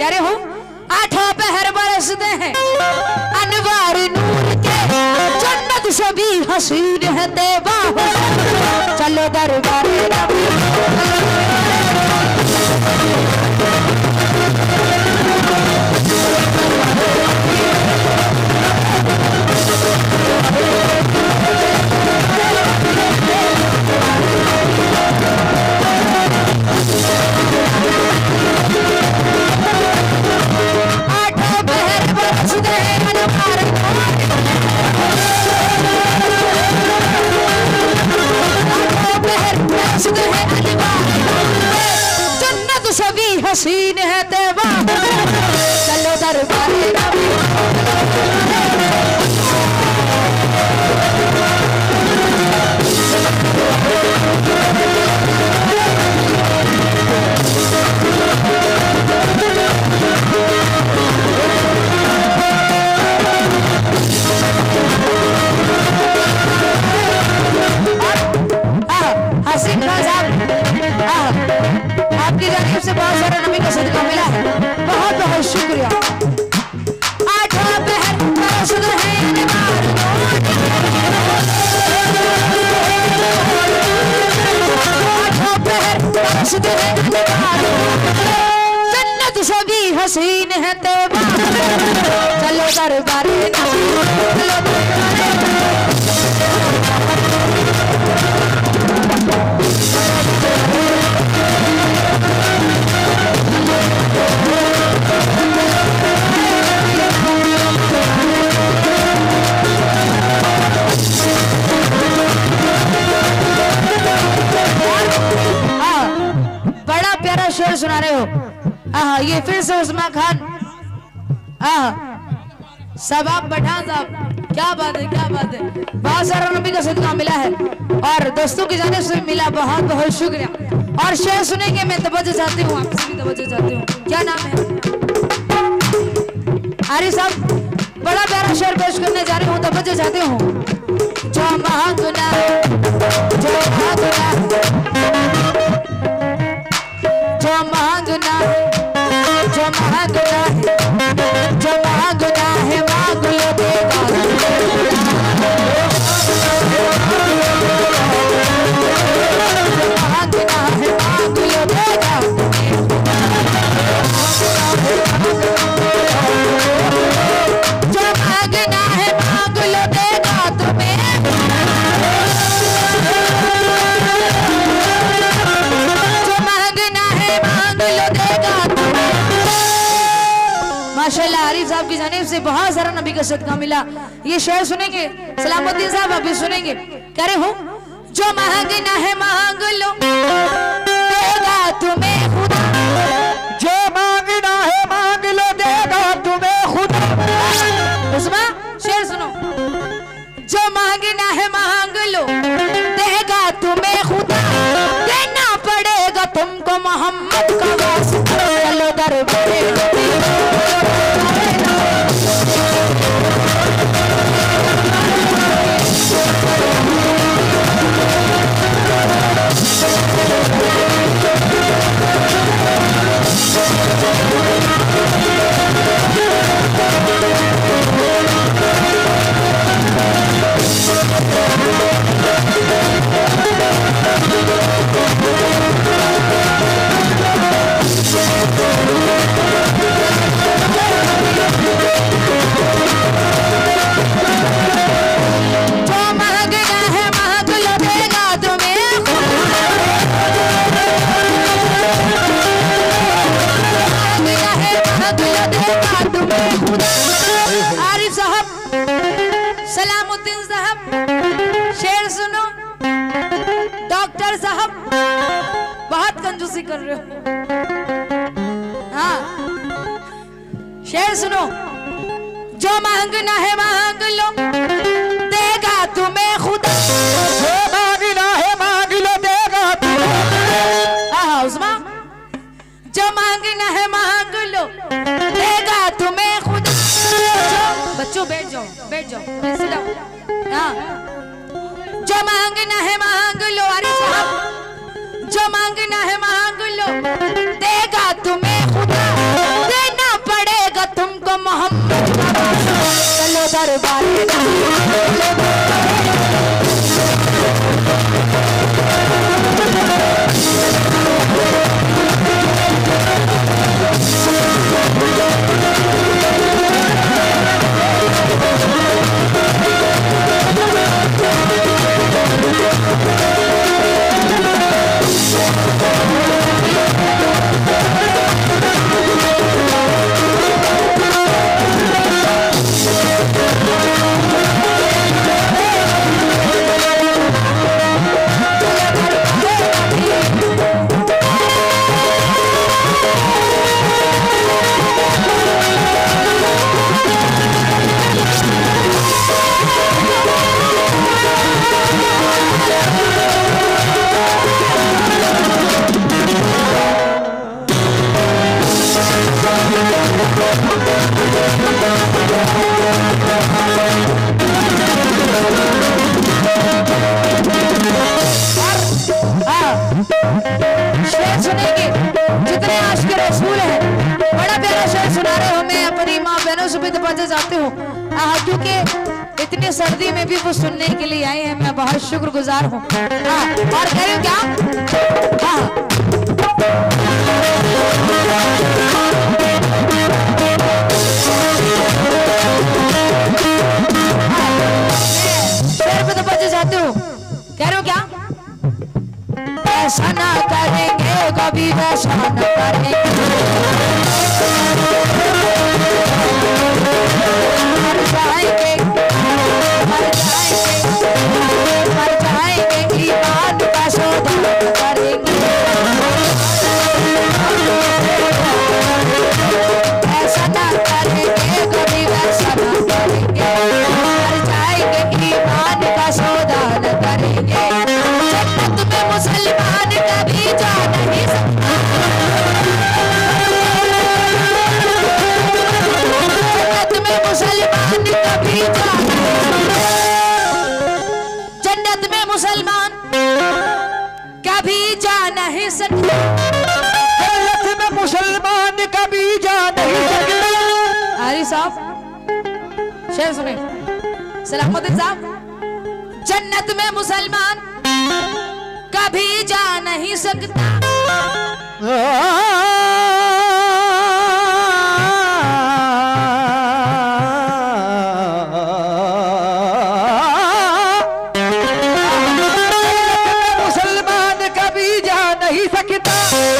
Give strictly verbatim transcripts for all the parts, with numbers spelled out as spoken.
कह रहे हो आठों पहर बरसते हैं अनवार नूर के, जन्नत से भी हसीन है तेबा, चलो दरबार नबी। जन्नत सभी हसीन है तेबा, चलो दरबार नबी। आपकी जानिब से बहुत सारा नबी का सदका मिला है, बहुत बहुत शुक्रिया। आठों पहर बरसते हैं अनवार नूर के, आठों पहर बरसते हैं अनवार नूर के, जन्नत सभी हसीन है तेबा, चलो दरबार नबी, चलो दरबार शेर सुना रहे हो। आहा, ये फिर से उस्मान खान सब आप पठान साहब, क्या बात है क्या बात है, बहुत सारा नबी का सदका मिला है और दोस्तों की जानिब से मिला, बहुत बहुत शुक्रिया। और शेर सुनेंगे, मैं तवज्जो चाहती हूँ, आपसे भी तवज्जो चाहती हूँ। क्या नाम है? आरिफ साहब, बड़ा प्यारा शेर पेश करने जा रही हूँ, तवज्जो चाहती हूँ। जो महागुना जो महागुना जो महागुना जो महागुना जो महागुना है मांग लो देगा, महागुना है मांग लो देगा, जो मांगना है मांग लो देगा तुम्हें, माशाल्लाह। आरिफ साहब की जानिब से बहुत सारा नबी का सदका मिला। ये शेर सुनेंगे, सलामुद्दीन साहब आप भी सुनेंगे। कह रहे हो जो मांगना है मांग लो देगा तुम्हें खुदा, जो मांगना है मांग लो देगा तुम्हें खुदा। उस्मान शेर सुनो, जो मांगना है मांग लो देगा तुम्हें खुदा, देना पड़ेगा तुमको मोहम्मद का वास्ता, चलो दरबार नबी। आरिफ साहब, सलामुद्दीन साहब, शेर सुनो। डॉक्टर साहब, बहुत कंजूसी कर रहे हो। हाँ, शेर सुनो, जो मांगना है मांग लो देगा तुम्हें खुदा, जो मांगना है मांग लो देगा तुम्हें। हाँ उस्मान, जो मांगना है मांग लो देगा तुम्हें खुदा। बच्चों बैठ जाओ बैठ जाओ, हाँ। जो मांगना है मांग लो, अरे साहब, जो मांगना है मांग लो देगा तुम्हें खुदा, देना शेर सुनेंगे जितने आशिक रसूल है। बड़ा प्यारा शेर सुना रहे हो। मैं अपनी माँ बहनों से भी दबाते जाते हूँ क्योंकि इतनी सर्दी में भी वो सुनने के लिए आए हैं। मैं बहुत शुक्रगुजार हूँ। और कह रही हूँ क्या? हाँ शेर पे दबाते जाते हूँ। कह रहे हो क्या? ऐसा ना करेंगे कभी, वैसा ना करेंगे, मर जाएंगे मर जाएंगे मर जाएंगे, ईमान का सौदा करेंगे। ऐसा ना करेंगे कभी, वैसा ना करेंगे, मर जाएंगे, ईमान का सौदा न करेंगे। जन्नत में मुसलमान कभी जा नहीं सकता, जन्नत में मुसलमान कभी जा नहीं सकता, जन्नत में मुसलमान कभी जा नहीं सकता, जन्नत में मुसलमान कभी जा नहीं सकता। आरी साहब शेर सुने सलामुद्दीन साहब। जन्नत में मुसलमान कभी जा नहीं सकता, मुसलमान कभी जा नहीं सकता,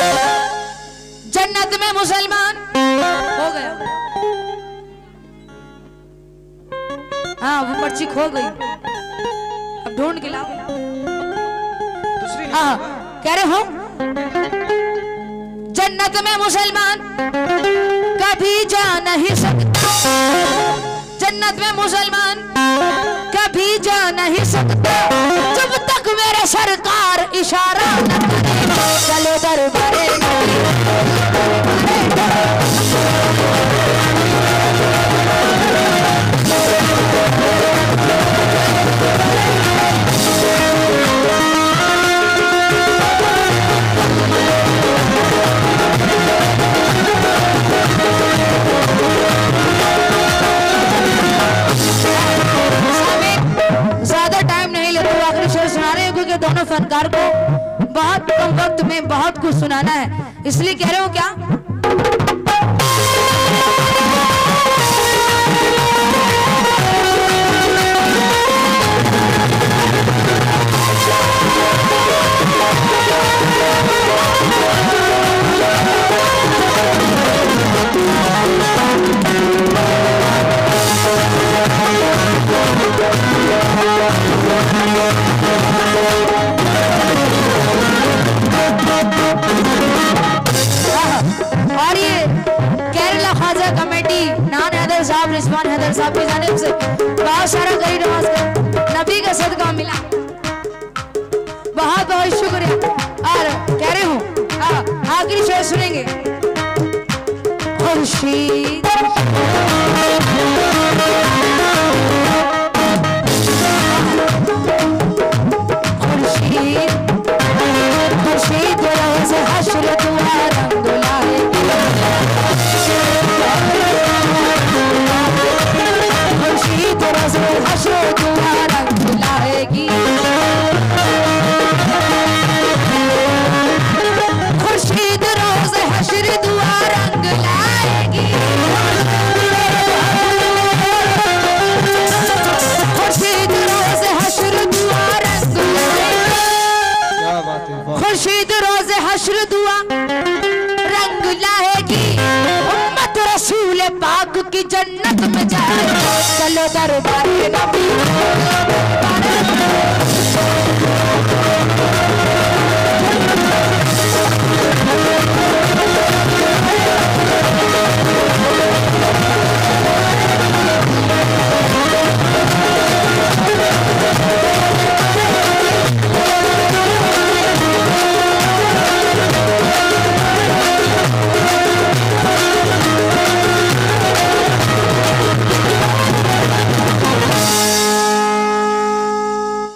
जन्नत में मुसलमान हो गया। हाँ वो पर्ची खो गई, अब ढूंढ के लाओ। हाँ कह रहे हो जन्नत में मुसलमान कभी जा नहीं सकता, जन्नत में मुसलमान कभी जा नहीं सकता, जब तक मेरे सरकार इशारा न करे। चलो दरबारे दोनों फनकार को बहुत कम वक्त में बहुत कुछ सुनाना है, इसलिए कह रहे हो क्या? और ये केरला ख्वाजा कमेटी नान हैदर साहब, रिजवान हैदर साहब की जानिब से बहुत सारा गरीब नवाज का नबी का सदका मिला, बहुत बहुत शुक्रिया। और कह रही हूँ आखिरी शेर सुनेंगे। खुर्शीद खुर्शीद खुर्शीद रोज़ हश्र दुआ रंग लाएगी, खुर्शीद रोज़ हश्र दुआ रंग लाएगी, खुर्शीद रोज़ हश्र दुआ रंग लाएगी, खुर्शीद रोज़ हश्र दुआ रंग लाएगी, खुर्शीद रोज़ हश्र दुआ रंग लाएगी, उम्मत रसूल पाक की जन्नत में जाएगी। चलो दरबारे नबी